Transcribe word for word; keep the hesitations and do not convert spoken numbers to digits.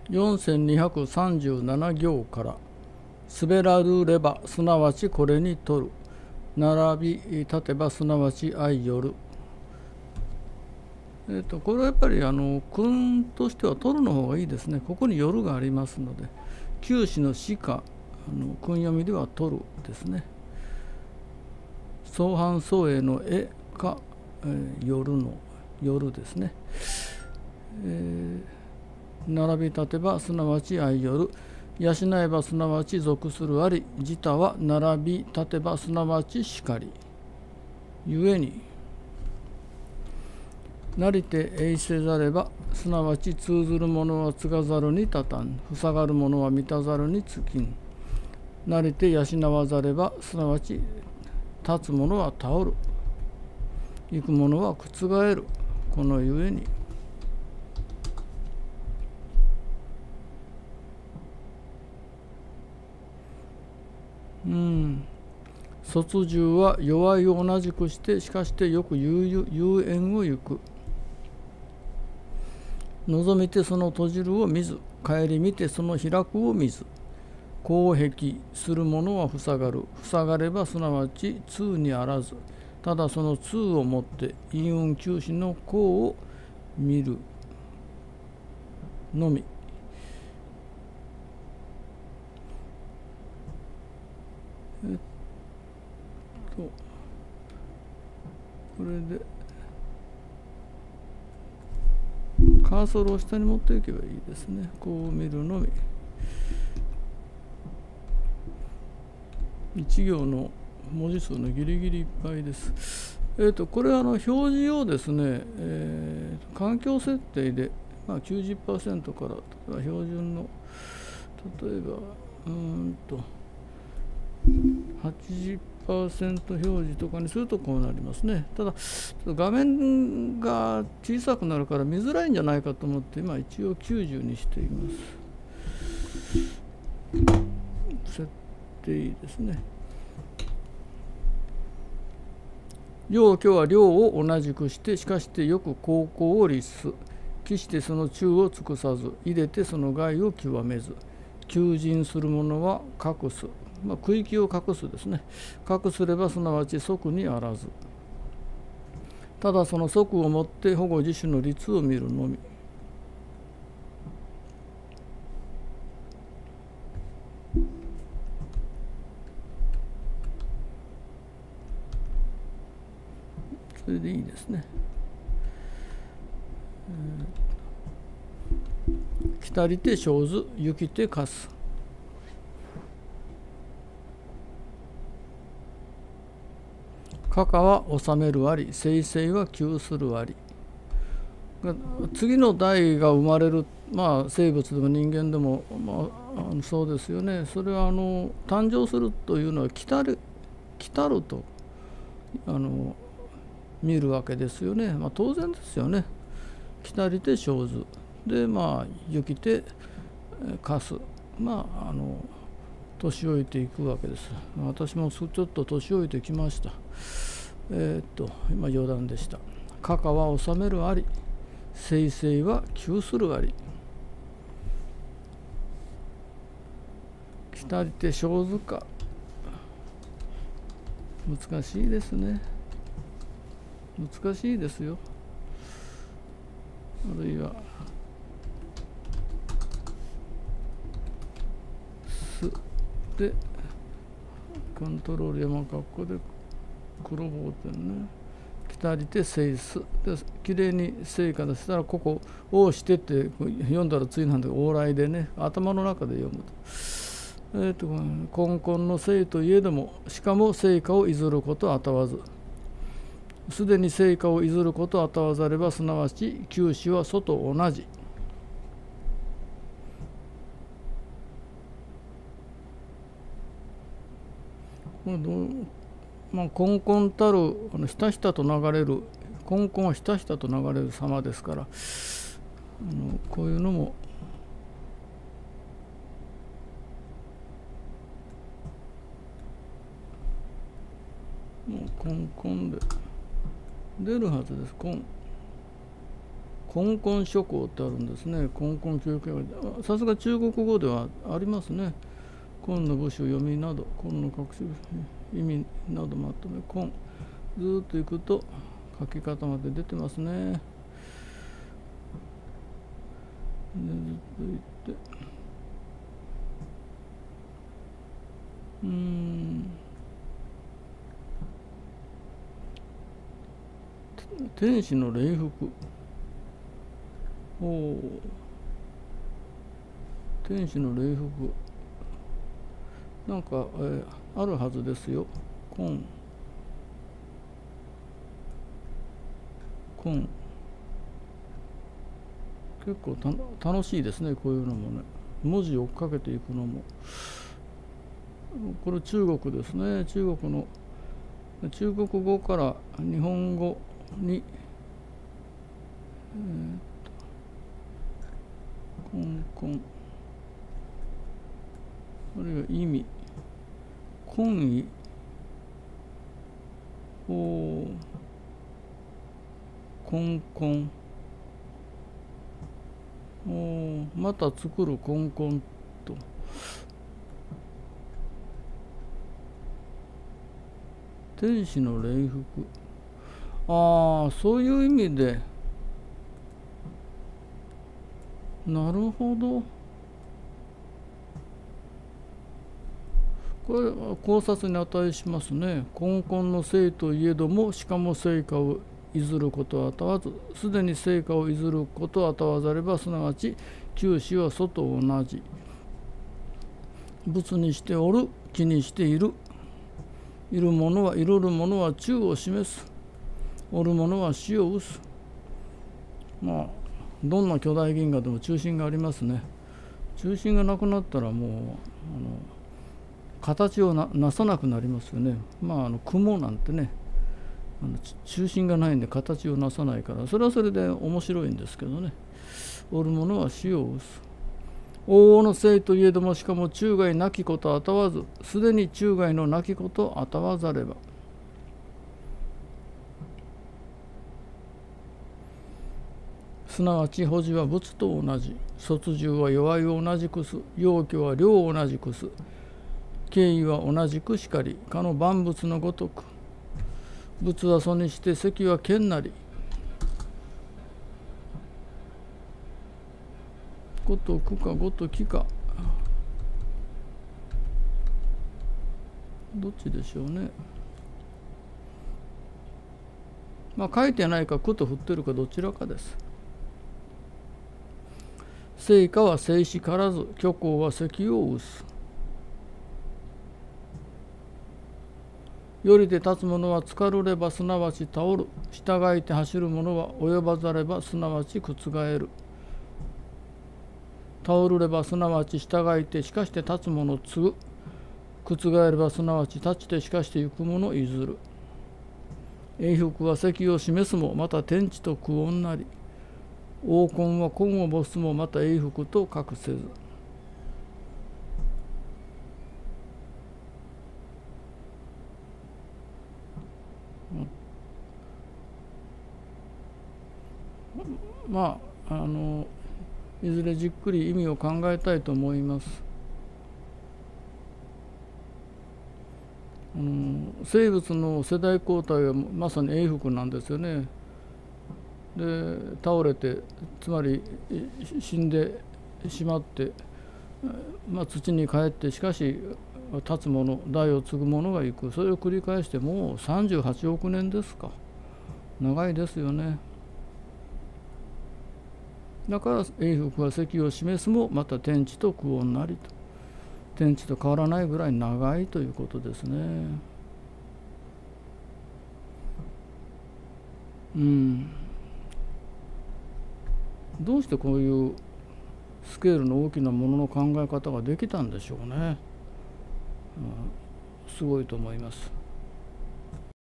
よんせんにひゃくさんじゅうなな行から滑らるればすなわちこれに取る、並び立てばすなわち相よる。えー、とこれはやっぱりあの訓としては取るの方がいいですね。ここによるがありますので、九死の死かあの訓読みでは取るですね。相反相映の絵か、えー、よるのよるですね。えー、並び立てばすなわち相よる、養えばすなわち属するあり、自他は並び立てばすなわちしかり。ゆえになりて永せざればすなわち通ずるものは継がざるに立たん、塞がるものは満たざるに尽きん。なりて養わざればすなわち立つものは倒る、行くものは覆る。このゆえにうん卒従は弱いを同じくして、しかしてよく遊園を行く。望みてその閉じるを見ず、顧みてその開くを見ず、後壁するものは塞がる。塞がればすなわち通にあらず、ただその通をもって陰運休止の功を見るのみ。えっとこれでカーソルを下に持っていけばいいですね。こう見るのみ。いち行の文字数のギリギリいっぱいです。えーと、これはあの表示をですね、えー、環境設定で、まあ、きゅうじゅっパーセント から標準の例えばうーんと はちじゅっパーセント 表示とかにするとこうなりますね。ただ画面が小さくなるから見づらいんじゃないかと思って今一応きゅうじゅうにしています。設定ですね。両挙は両を同じくして、しかしてよく高校を律す。帰してその中を尽くさず、入れてその害を極めず。求人する者は隠す。まあ、区域を隠すですね。隠すればすなわち即にあらず。ただその即をもって保護自主の律を見るのみ。それでいいですね。来たりて生ず、行きてかす。かかは治めるあり、生成は窮するあり。次の代が生まれる、まあ、生物でも人間でも、まあ、あのそうですよね。それはあの誕生するというのは来たる、来たるとあの見るわけですよね。まあ、当然ですよね。来たりて生ずで、まあ行きてかす、まああの年老いていくわけです。私もちょっと年老いてきました。えー、っと今余談でした。かかは治めるあり、生成は窮するあり。来たりて生ずか、難しいですね。難しいですよ。あるいはすでコントロール山括弧で黒棒点ね。来たりて生すできれいに生からしたらここをしてって読んだら次なんで往来でね、頭の中で読むと。えー、と根々の生といえども、しかも生家をいずることあたわず、すでに生家をいずることあたわざれば、すなわち九死は祖と同じ。これどう、まあ、根々たるあのひたひたと流れる、根々はひたひたと流れる様ですから、あのこういうのももう根々で出るはずです。根根本諸行ってあるんですね。根本教育がさすが中国語ではありますね。根の部首読みなど、根の隠し意味などまとめ、根ずーっといくと書き方まで出てますね。でずっといってうーん天使の礼服。おお、天使の礼服なんか、えー、あるはずですよ。根根結構た楽しいですね、こういうのもね。文字を追っかけていくのも。これ中国ですね。中国の中国語から日本語に、えー、っと根根あるいは意味根意お根根おまた作る根根と天使の礼服。ああ、そういう意味でなるほど。これは考察に値しますね。根本の聖といえども、しかも聖果をいずることはたわず、すでに聖果をいずることはたわざれば、すなわち九死は祖と同じ。仏にしておる、気にしている。いるものはいるるものは中を示す。おるものは死を生す。まあどんな巨大銀河でも中心がありますね。中心がなくなったらもうあの形を な, なさなくなりますよね。まああの雲なんてね、あの中心がないんで形をなさないから、それはそれで面白いんですけどね。おるものは死を生す。往々の生といえども、しかも中外なきことあたわず、すでに中外のなきことあたわざれば。すなわち保持は仏と同じ、卒従は弱いを同じくす、要拠は量を同じくす、敬意は同じくしかり、かの万物のごとく。仏は祖にして席は剣なり。ごとくかごときか、どっちでしょうね。まあ書いてないかくと振ってるかどちらかです。聖果は静止からず、虚構は席を打す。よりて立つ者はつかるればすなわち倒る。従いて走る者は及ばざればすなわち覆る。倒るればすなわち従いてしかして立つ者継ぐ。覆ればすなわち立ちてしかして行く者譲る。永福は席を示すもまた天地と苦音なり。王根は根を没すもまた永福と隠せず。まああのいずれじっくり意味を考えたいと思います。あの生物の世代交代はまさに永福なんですよね。で倒れて、つまり死んでしまって、まあ、土に帰って、しかし立つ者、代を継ぐ者がいく。それを繰り返してもうさんじゅうはちおくねんですか。長いですよね。だから永福は席を示すもまた天地と苦音なりと。天地と変わらないぐらい長いということですね。うんどうしてこういうスケールの大きなものの考え方ができたんでしょうね。うん、すごいと思います。